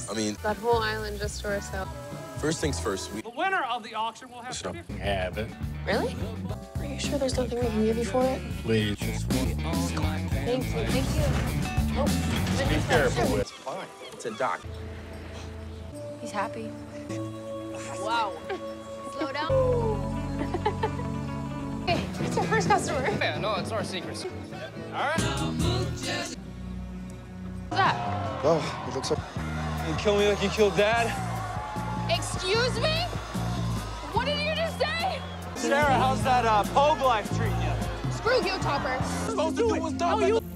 I mean, that whole island just to ourselves. first things first, The winner of the auction will have Stop. to Have it. Really? Are you sure there's nothing we can give you for it? Please. Thank you. Thank you. Oh, Be careful with. it's fine. It's a dock. he's happy. Wow. Slow down. Hey, it's our first customer. Yeah, no, it's our secret. All right. What's that? Oh, it looks like... You kill me like you killed Dad? Excuse me? What did you just say? Sarah, how's that Pogue life treating you? Screw you, Topper. Supposed to do what's done.